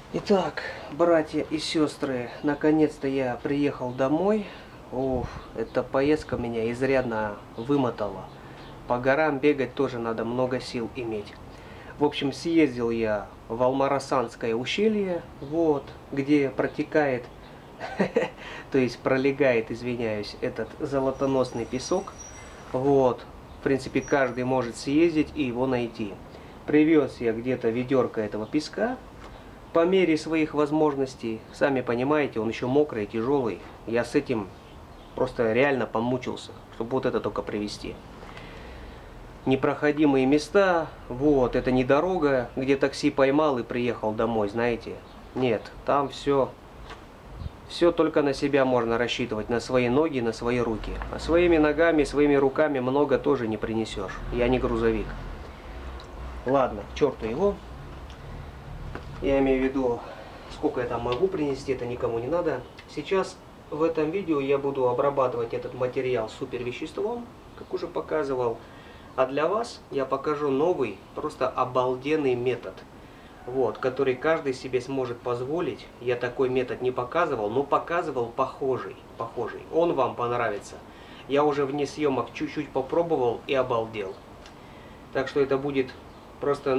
Итак, братья и сестры, наконец-то я приехал домой. Уф, эта поездка меня изрядно вымотала. По горам бегать тоже надо много сил иметь. В общем, съездил я в Алмарасанское ущелье, вот, где протекает, то есть пролегает, извиняюсь, этот золотоносный песок. Вот, в принципе, каждый может съездить и его найти. Привез я где-то ведерко этого песка. По мере своих возможностей, сами понимаете, он еще мокрый, тяжелый. Я с этим просто реально помучился, чтобы вот это только привезти. Непроходимые места, вот, это не дорога, где такси поймал и приехал домой, знаете. Нет, там все только на себя можно рассчитывать, на свои ноги, на свои руки. А своими ногами, своими руками много тоже не принесешь. Я не грузовик. Ладно, к черту его. Я имею в виду, сколько я там могу принести, это никому не надо. Сейчас в этом видео я буду обрабатывать этот материал супервеществом, как уже показывал. А для вас я покажу новый, просто обалденный метод, вот, который каждый себе сможет позволить. Я такой метод не показывал, но показывал похожий. Он вам понравится. Я уже вне съемок чуть-чуть попробовал и обалдел. Так что это будет просто,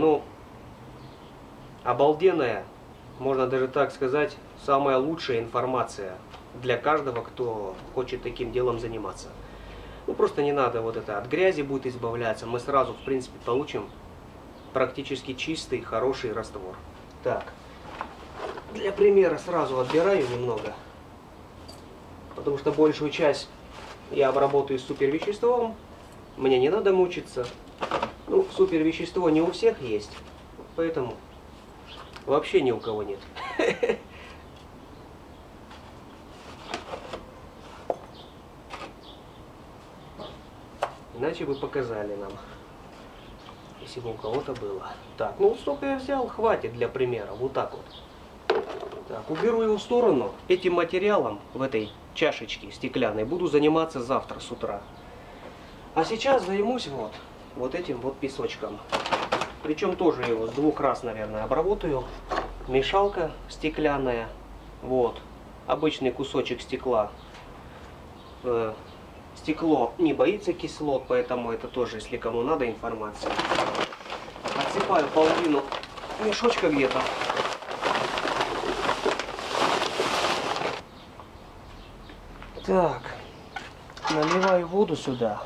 обалденная, можно даже так сказать, самая лучшая информация для каждого, кто хочет таким делом заниматься. Просто не надо вот это от грязи будет избавляться. Мы сразу, в принципе, получим практически чистый, хороший раствор. Так, для примера сразу отбираю немного, потому что большую часть я обработаю с супервеществом. Мне не надо мучиться. Супервещество не у всех есть, поэтому вообще ни у кого нет. Иначе бы показали нам, если бы у кого-то было. Так, столько я взял, хватит для примера, вот так вот. Так, уберу его в сторону. Этим материалом в этой чашечке стеклянной буду заниматься завтра с утра. А сейчас займусь вот этим вот песочком. Причем тоже его с двух раз, наверное, обработаю. Мешалка стеклянная. Вот. Обычный кусочек стекла. Стекло не боится кислот, поэтому это тоже, если кому надо информация. Отсыпаю половину мешочка где-то. Так. Наливаю воду сюда.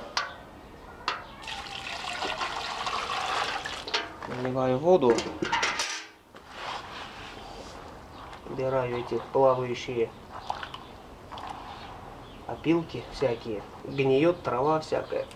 Наливаю воду. Убираю эти плавающие опилки всякие. Гниет трава всякая.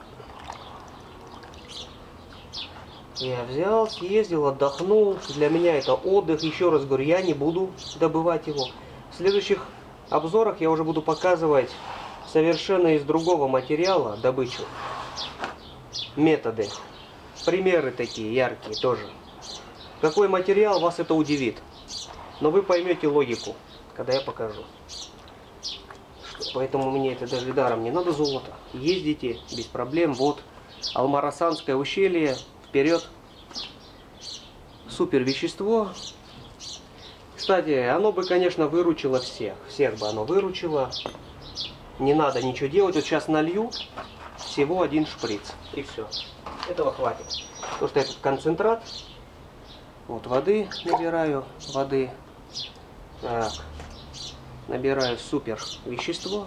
Я взял, съездил, отдохнул. Для меня это отдых. Еще раз говорю, я не буду добывать его. В следующих обзорах я уже буду показывать совершенно из другого материала добычу. Методы. Примеры такие яркие тоже. Какой материал, вас это удивит. Но вы поймете логику, когда я покажу. Поэтому мне это даже даром не надо золото. Ездите без проблем. Вот Алмарасанское ущелье. Вперед. Супер вещество. Кстати, оно бы, конечно, выручило всех. Всех бы оно выручило. Не надо ничего делать. Вот сейчас налью. Всего один шприц. И все. Этого хватит. Потому что этот концентрат. Вот воды набираю. Воды. Так. Набираю супер вещество.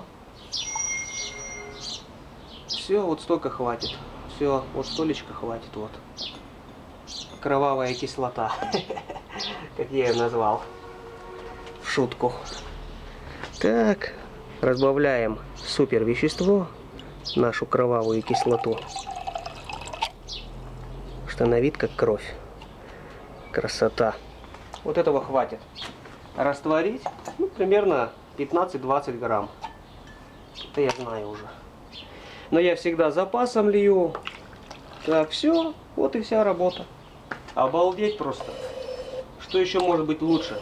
Все, вот столько хватит. Все, вот столечко хватит. Вот. Кровавая кислота. Как я ее назвал. В шутку. Так. Разбавляем супер вещество. Нашу кровавую кислоту. Что на вид как кровь. Красота. Вот этого хватит. Растворить, примерно 15-20 грамм. Это я знаю уже. Но я всегда запасом лью. Так, все. Вот и вся работа. Обалдеть просто. Что еще может быть лучше?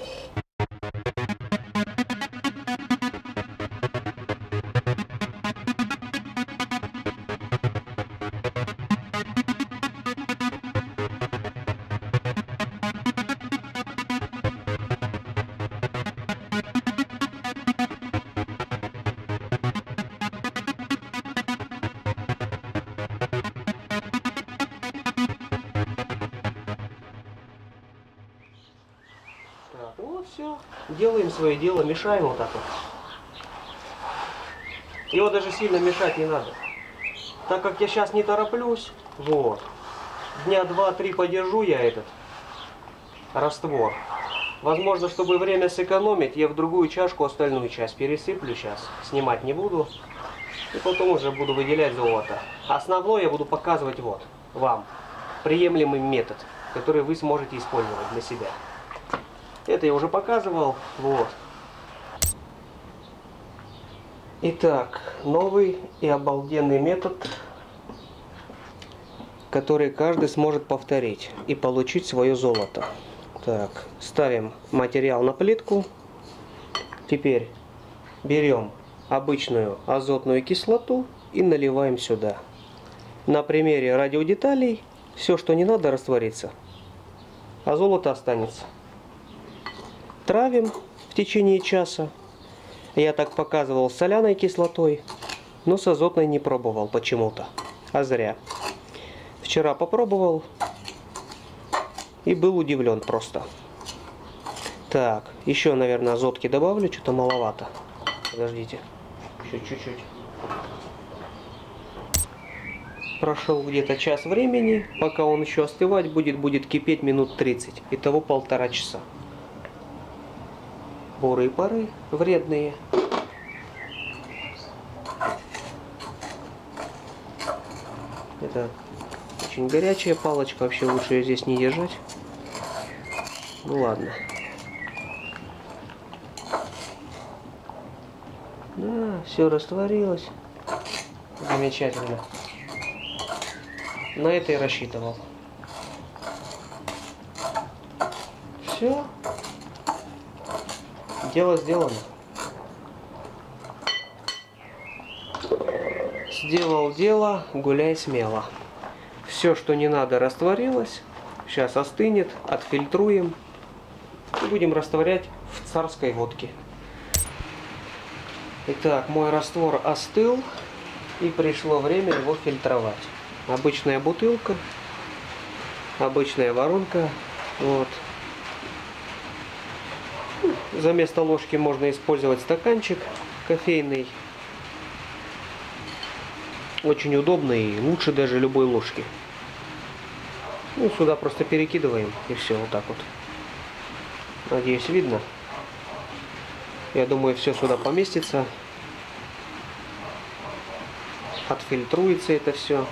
все, делаем свое дело, мешаем вот так вот. Его даже сильно мешать не надо. Так как я сейчас не тороплюсь, вот, дня 2-3 подержу я этот раствор. Возможно, чтобы время сэкономить, я в другую чашку остальную часть пересыплю сейчас. Снимать не буду. И потом уже буду выделять золото. Основное я буду показывать вот, вам. Приемлемый метод, который вы сможете использовать для себя. Это я уже показывал. Вот. Итак, новый и обалденный метод, который каждый сможет повторить и получить свое золото. Так, ставим материал на плитку. Теперь берем обычную азотную кислоту и наливаем сюда. На примере радиодеталей все, что не надо, растворится, а золото останется. Травим в течение часа. Я так показывал с соляной кислотой, но с азотной не пробовал почему-то, а зря. Вчера попробовал и был удивлен просто. Так, еще, наверное, азотки добавлю, что-то маловато. Подождите, еще чуть-чуть. Прошел где-то час времени, пока он еще остывать будет кипеть минут 30. Итого 1,5 часа. Бурые пары вредные. Это очень горячая палочка, вообще лучше ее здесь не держать. Ну ладно. Да, все растворилось. Замечательно. На это и рассчитывал. Все. Дело сделано. Сделал дело, гуляй смело. Все, что не надо, растворилось. Сейчас остынет, отфильтруем. И будем растворять в царской водке. Итак, мой раствор остыл. И пришло время его фильтровать. Обычная бутылка. Обычная воронка. Вот. За место ложки можно использовать стаканчик кофейный. Очень удобный, лучше даже любой ложки. Ну, сюда просто перекидываем и все, вот так вот. Надеюсь, видно. Я думаю, все сюда поместится. Отфильтруется это все.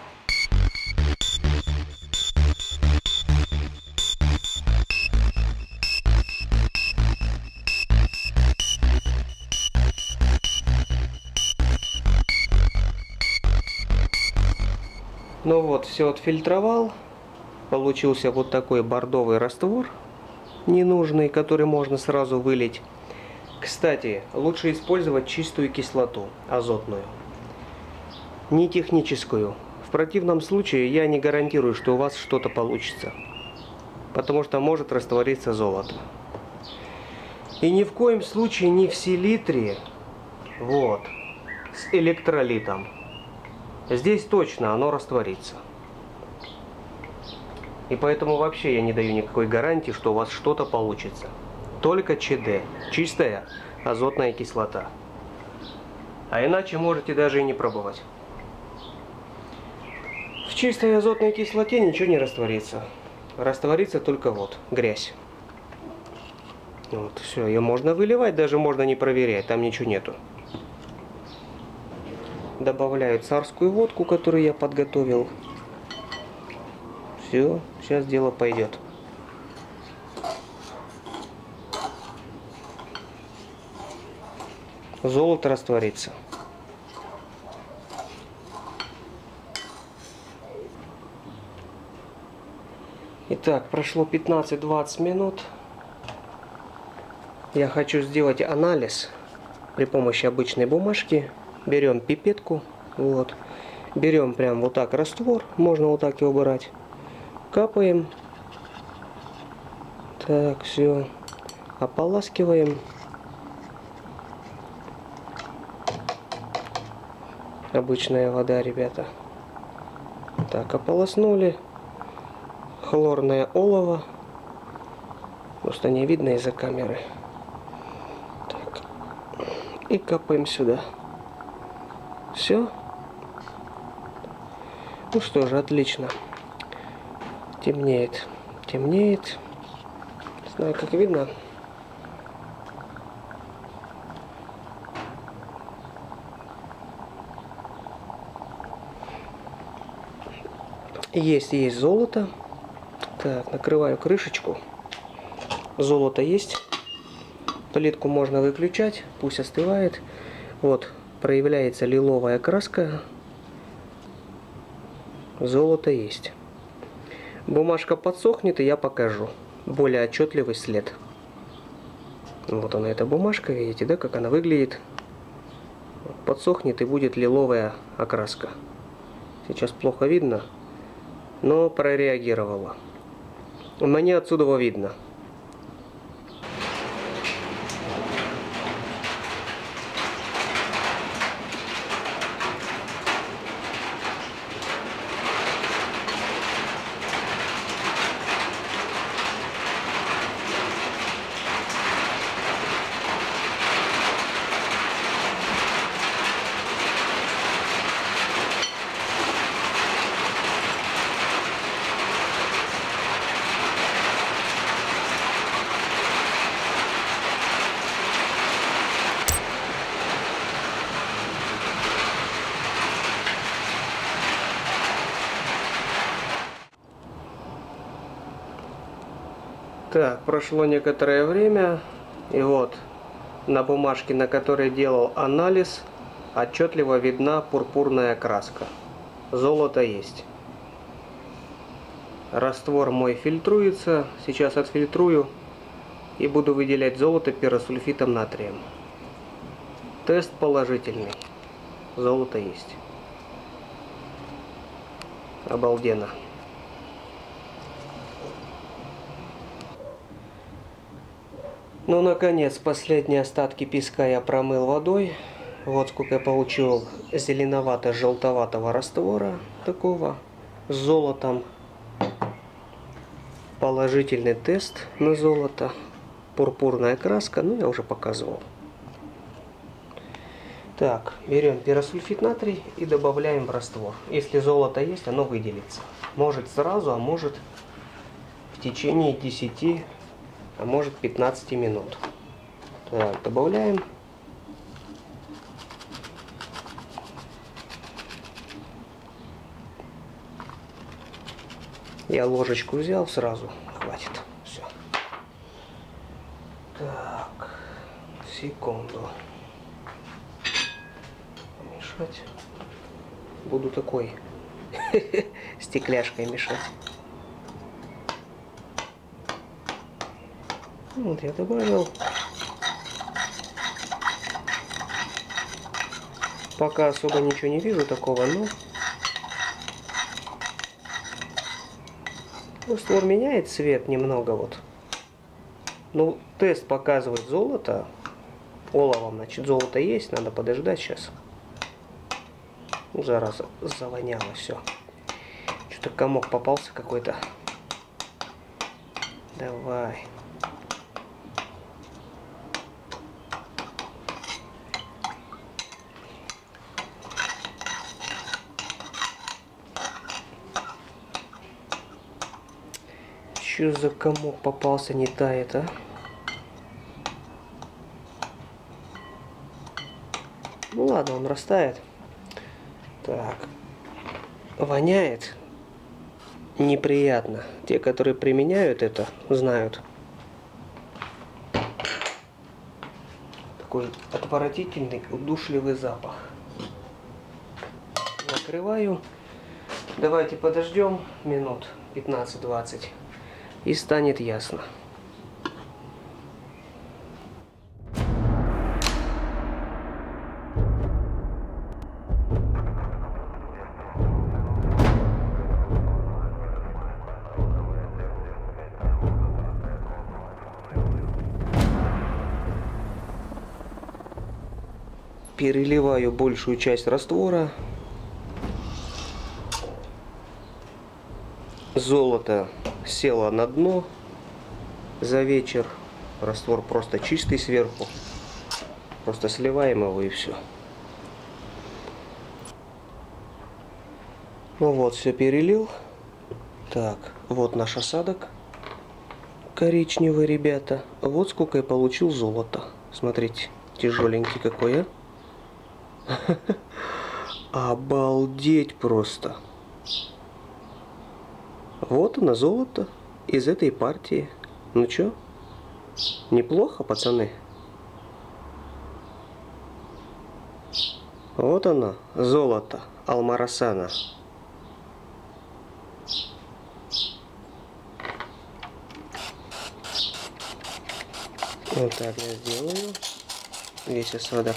Ну вот, все отфильтровал. Получился вот такой бордовый раствор ненужный, который можно сразу вылить. Кстати, лучше использовать чистую кислоту, азотную. Не техническую. В противном случае я не гарантирую, что у вас что-то получится. Потому что может раствориться золото. И ни в коем случае не в селитре, вот, с электролитом. Здесь точно оно растворится. И поэтому вообще я не даю никакой гарантии, что у вас что-то получится. Только ЧД, чистая азотная кислота. А иначе можете даже и не пробовать. В чистой азотной кислоте ничего не растворится. Растворится только вот грязь. Вот, все, ее можно выливать, даже можно не проверять, там ничего нету. Добавляю царскую водку, которую я подготовил. Все, сейчас дело пойдет. Золото растворится. Итак, прошло 15-20 минут. Я хочу сделать анализ при помощи обычной бумажки. Берем пипетку, вот, берем прям вот так раствор, можно вот так его брать, капаем, так, все, ополаскиваем, обычная вода, ребята, так, ополоснули, хлорное олово, Просто не видно из-за камеры. Так. И капаем сюда. Все. Ну что же, отлично. Темнеет. Темнеет. Не знаю, как видно. Есть золото. Так, накрываю крышечку. Золото есть. Плитку можно выключать, пусть остывает. Вот, проявляется лиловая краска. Золото есть. Бумажка подсохнет, и я покажу более отчетливый след. Вот она, эта бумажка, видите, да, как она выглядит. Подсохнет, и будет лиловая окраска. Сейчас плохо видно, но прореагировала. Мне отсюда видно. Так, прошло некоторое время, и вот на бумажке, на которой делал анализ, отчетливо видна пурпурная краска. Золото есть. Раствор мой фильтруется, сейчас отфильтрую и буду выделять золото пиросульфитом натрием. Тест положительный. Золото есть. Обалденно. Ну, наконец, последние остатки песка я промыл водой. Вот сколько я получил зеленовато-желтоватого раствора такого с золотом. Положительный тест на золото. Пурпурная краска, ну, я уже показывал. Так, берем пиросульфит натрий и добавляем в раствор. Если золото есть, оно выделится. Может сразу, а может в течение 10, а может 15 минут. Так, добавляем. Я ложечку взял сразу, хватит. Все. Так, секунду. Мешать. Буду такой стекляшкой мешать. Вот я добавил. Пока особо ничего не вижу такого, но раствор меняет цвет немного вот. Ну, тест показывает золото. Оловом, значит, золото есть, надо подождать сейчас. Ну, зараза, завоняло все. Что-то комок попался какой-то. Давай. Что за комок попался, не тает, а? Ну ладно, он растает. Так. Воняет. Неприятно. Те, которые применяют это, знают. Такой отвратительный, удушливый запах. Накрываю. Давайте подождем минут 15-20. И станет ясно. Переливаю большую часть раствора. Золото село на дно. за вечер. Раствор просто чистый сверху. Просто сливаем его и все. Ну вот, все перелил. Так, вот наш осадок. Коричневый, ребята. Вот сколько я получил золота. Смотрите, тяжеленький какой, а? Обалдеть просто. Вот оно, золото из этой партии. Ну чё? Неплохо, пацаны? Вот оно, золото Алмарасана. Вот так я сделаю. Весь осадок.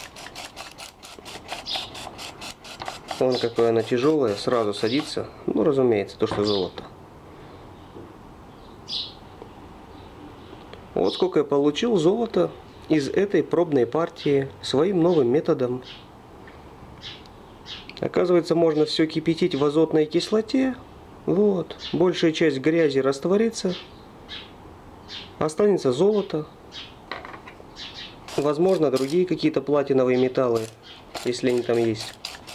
Вон какое оно тяжелое, сразу садится. Ну, разумеется, то, что золото. Вот сколько я получил золота из этой пробной партии своим новым методом. Оказывается, можно все кипятить в азотной кислоте. Вот. Большая часть грязи растворится. Останется золото. Возможно, другие какие-то платиновые металлы, если они там есть.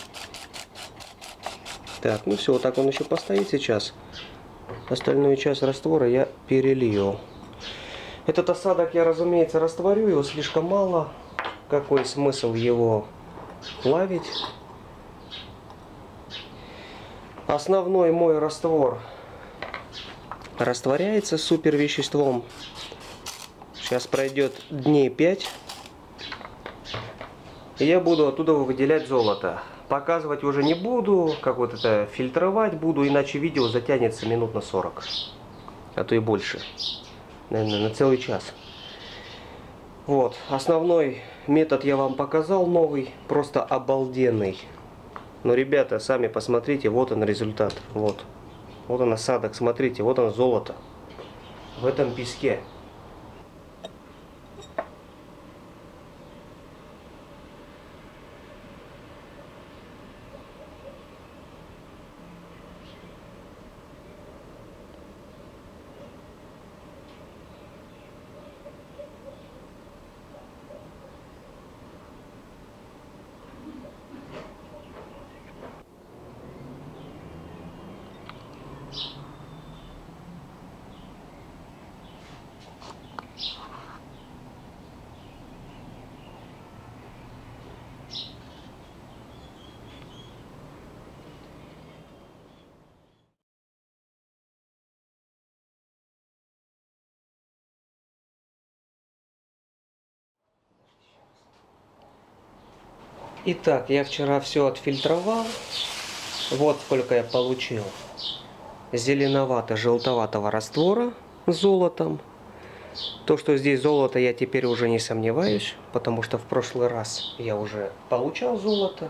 Так, ну все, вот так он еще постоит сейчас. Остальную часть раствора я перелью. Этот осадок я, разумеется, растворю, его слишком мало. Какой смысл его плавить? Основной мой раствор растворяется супер веществом. Сейчас пройдет дней 5. И я буду оттуда выделять золото. Показывать уже не буду, как вот это фильтровать буду, иначе видео затянется минут на 40. А то и больше. Наверное, на целый час. Вот, основной метод я вам показал, новый, просто обалденный. Но, ребята, сами посмотрите, вот он результат. Вот. Вот он осадок, смотрите, вот он золото. В этом песке. Итак, я вчера все отфильтровал. Вот сколько я получил зеленовато-желтоватого раствора с золотом. То, что здесь золото, я теперь уже не сомневаюсь, потому что в прошлый раз я уже получал золото.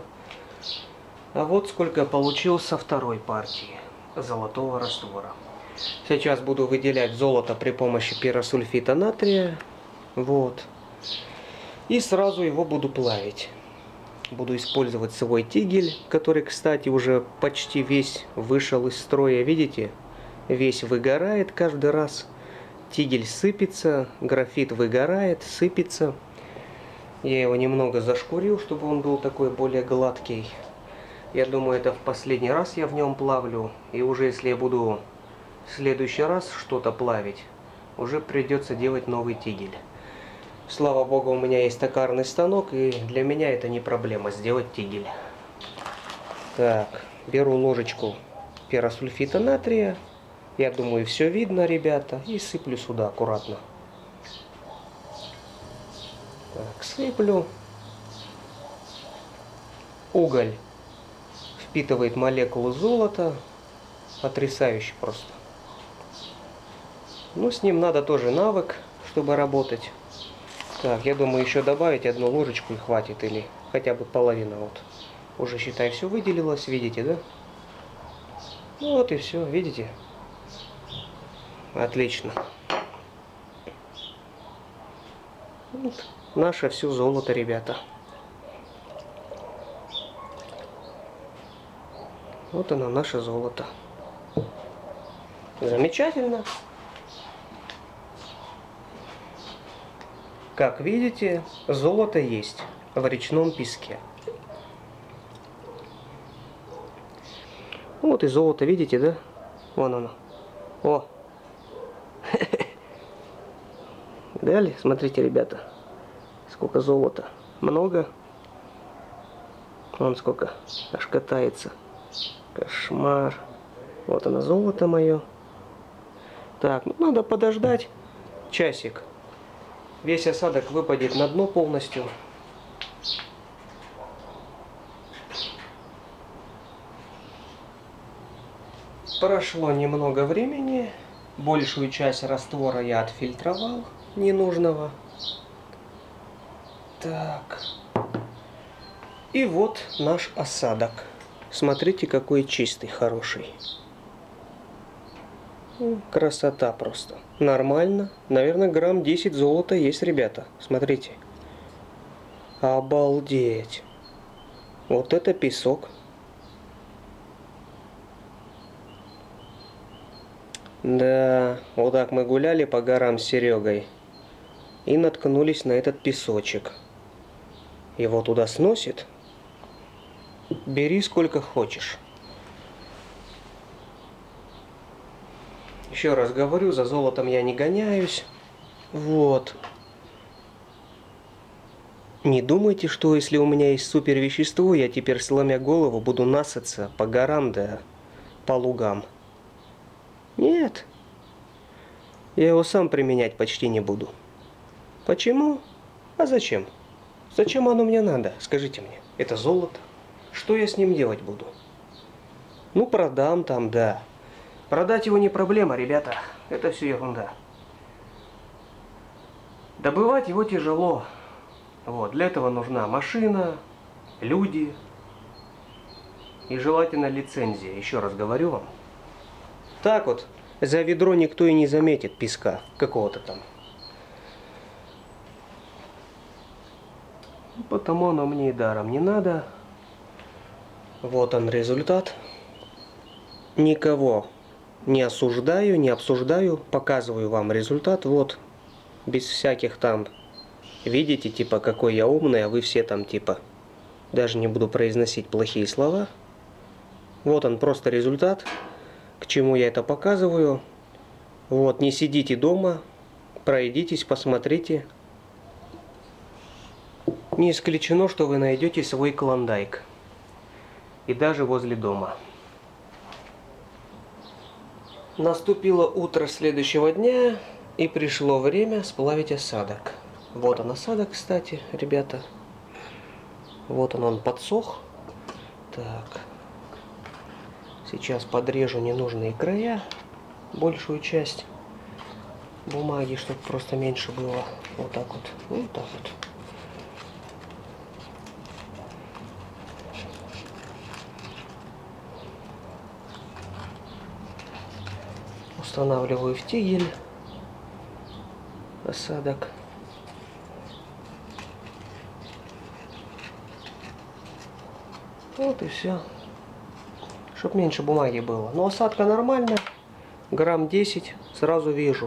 А вот сколько я получил со второй партии золотого раствора. Сейчас буду выделять золото при помощи пиросульфита натрия. Вот. И сразу его буду плавить. Буду использовать свой тигель, который, кстати, уже почти весь вышел из строя. Видите? Весь выгорает каждый раз. Тигель сыпется, графит выгорает, сыпется. Я его немного зашкурил, чтобы он был такой более гладкий. Я думаю, это в последний раз я в нем плавлю. И уже если я буду в следующий раз что-то плавить, уже придется делать новый тигель. Слава богу, у меня есть токарный станок, и для меня это не проблема сделать тигель. Так, беру ложечку пиросульфита натрия. Я думаю, все видно, ребята. И сыплю сюда аккуратно. Так, сыплю. Уголь впитывает молекулы золота. Потрясающе просто. Ну, с ним надо тоже навык, чтобы работать. Так, я думаю, еще добавить одну ложечку и хватит, или хотя бы половина. Вот. Уже, считай, все выделилось, видите, да? Ну вот и все, видите? Отлично. Вот. Наше все золото, ребята. Вот оно, наше золото. Замечательно. Как видите, золото есть в речном песке. Вот и золото, видите, да? Вон оно. О! Далее, смотрите, ребята, сколько золота. Много. Вон сколько аж катается. Кошмар. Вот оно, золото мое. Так, ну надо подождать часик. Весь осадок выпадет на дно полностью. Прошло немного времени. Большую часть раствора я отфильтровал ненужного. Так. И вот наш осадок. Смотрите, какой чистый, хороший. Красота просто. Нормально. Наверное, грамм 10 золота есть, ребята. Смотрите. Обалдеть. Вот это песок. Да, вот так мы гуляли по горам с Серегой. И наткнулись на этот песочек. Его туда сносит. Бери сколько хочешь. Еще раз говорю, за золотом я не гоняюсь. Вот. Не думайте, что если у меня есть супер вещество, я теперь, сломя голову, буду насыться по горам да по лугам. Нет. Я его сам применять почти не буду. Почему? А зачем? Зачем оно мне надо? Скажите мне. Это золото. Что я с ним делать буду? Ну, продам там, да. Продать его не проблема, ребята. Это все ерунда. Добывать его тяжело. Вот, для этого нужна машина, люди и желательно лицензия. Еще раз говорю вам. Так вот, за ведро никто и не заметит песка какого-то там. Потому оно мне и даром не надо. Вот он результат. Никого не осуждаю, не обсуждаю. Показываю вам результат. Вот. Без всяких там... Видите, типа, какой я умный, а вы все там, типа... Даже не буду произносить плохие слова. Вот он, просто результат. К чему я это показываю. Вот, не сидите дома. Пройдитесь, посмотрите. Не исключено, что вы найдете свой клондайк. И даже возле дома. Наступило утро следующего дня, и пришло время сплавить осадок. Вот он осадок, кстати, ребята. Вот он подсох. Так. Сейчас подрежу ненужные края, большую часть бумаги, чтобы просто меньше было. Вот так вот. Вот так вот. Устанавливаю в тигель осадок. Вот и все. Чтоб меньше бумаги было. Но осадка нормально. Грамм 10 сразу вижу.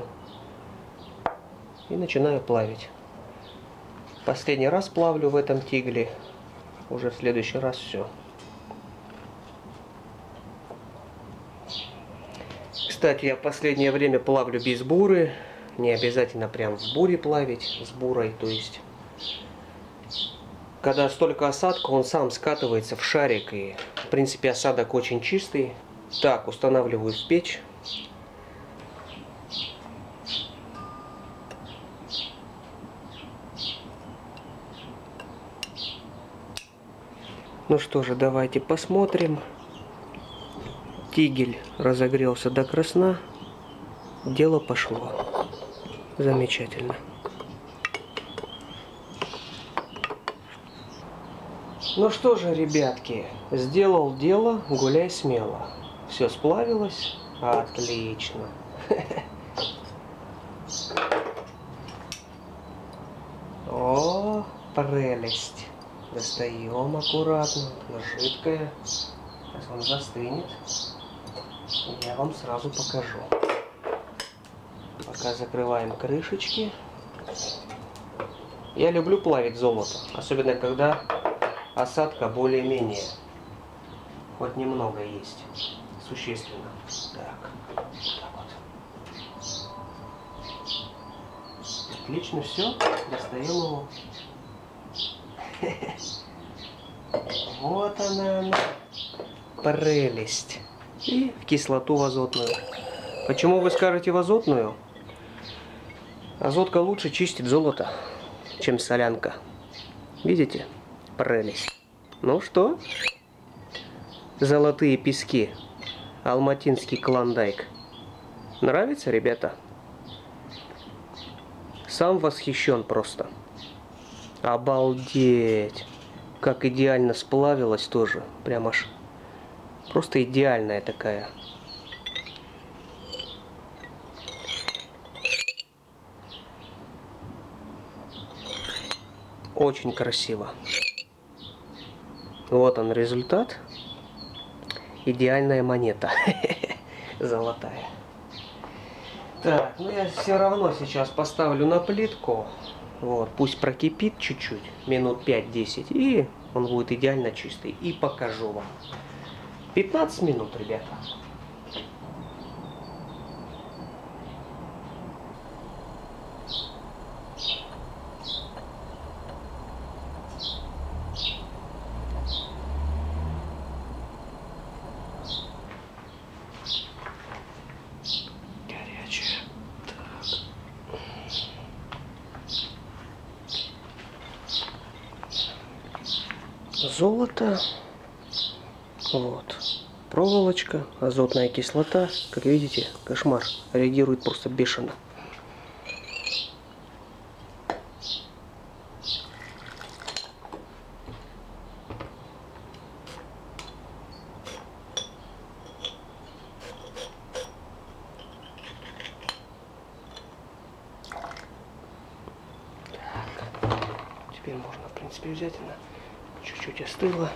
И начинаю плавить. Последний раз плавлю в этом тигле. Уже в следующий раз все. Кстати, я в последнее время плавлю без буры. Не обязательно прям в буре плавить, с бурой, то есть. Когда столько осадка, он сам скатывается в шарик. И, в принципе, осадок очень чистый. Так, устанавливаю в печь. Ну что же, давайте посмотрим. Тигель разогрелся до красна. Дело пошло. Замечательно. Ну что же, ребятки, сделал дело, гуляй смело. Все сплавилось? Отлично. О, прелесть. Достаем аккуратно. Жидкое. Сейчас он застынет. Я вам сразу покажу. Пока закрываем крышечки. Я люблю плавить золото, особенно когда осадка более-менее, хоть немного есть, существенно. Так, вот. Отлично, все, достаем его. Вот она, прелесть. И в кислоту в азотную. Почему вы скажете в азотную? Азотка лучше чистит золото, чем солянка. Видите? Прелесть. Ну что? Золотые пески. Алматинский клондайк. Нравится, ребята? Сам восхищен просто. Обалдеть! Как идеально сплавилась тоже. Прям аж просто идеальная такая. Очень красиво. Вот он результат. Идеальная монета. Золотая. Так, ну я все равно сейчас поставлю на плитку. Вот, пусть прокипит чуть-чуть, минут 5-10, и он будет идеально чистый. И покажу вам. 15 минут, ребята. Горячая. Так. Золото. Вот. Проволочка, азотная кислота. Как видите, кошмар. Реагирует просто бешено. Теперь можно, в принципе, взять, она чуть-чуть остыла.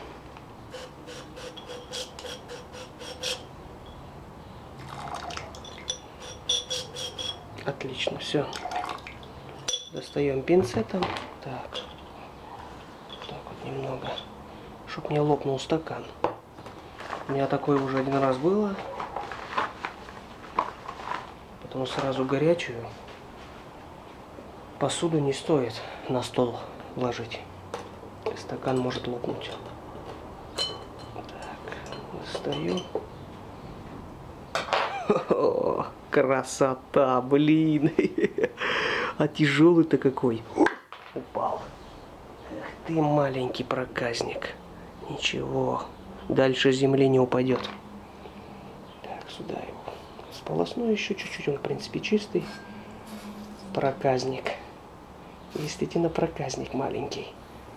Отлично, все. Достаем пинцетом. Так. Так вот немного. Чтоб не лопнул стакан. У меня такое уже один раз было. Потом сразу горячую посуду не стоит на стол ложить. Стакан может лопнуть. Так, достаю. О, красота, блин. А тяжелый-то какой. Упал. Эх ты, маленький проказник. Ничего. Дальше земли не упадет. Так, сюда его сполосну еще чуть-чуть. Он, в принципе, чистый. Проказник. Действительно проказник маленький.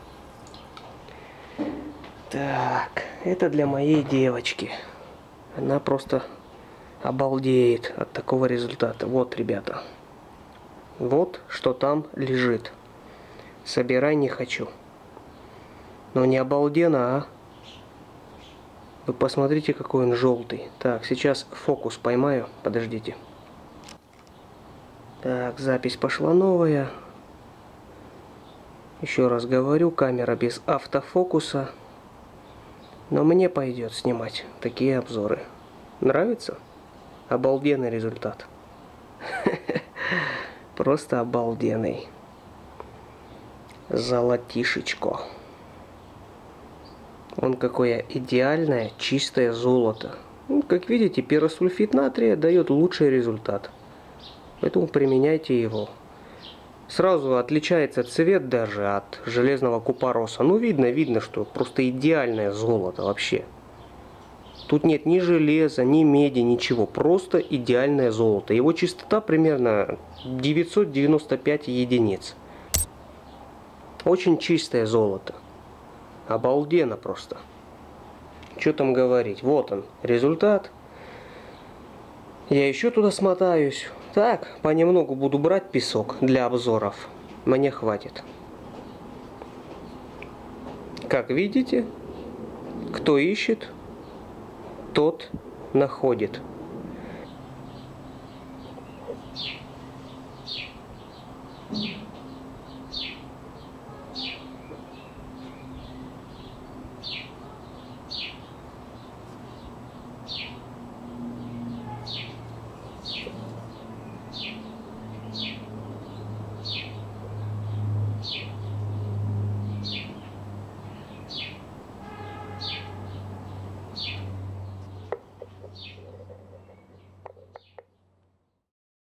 Так, это для моей девочки. Она просто обалдеет от такого результата. Вот, ребята. Вот, что там лежит. Собирай не хочу. Но не обалденно, а? Вы посмотрите, какой он желтый. Так, сейчас фокус поймаю. Подождите. Так, запись пошла новая. Еще раз говорю, камера без автофокуса. Но мне пойдет снимать такие обзоры. Нравится? Обалденный результат. Просто обалденный. Золотишечко. Он какое идеальное, чистое золото. Ну, как видите, пиросульфид натрия дает лучший результат. Поэтому применяйте его. Сразу отличается цвет даже от железного купороса. Ну, видно, что просто идеальное золото вообще. Тут нет ни железа, ни меди, ничего. Просто идеальное золото. Его чистота примерно 995 единиц. Очень чистое золото. Обалденно просто. Что там говорить? Вот он, результат. Я еще туда смотаюсь. Так, понемногу буду брать песок для обзоров. Мне хватит. Как видите, кто ищет, тот находит.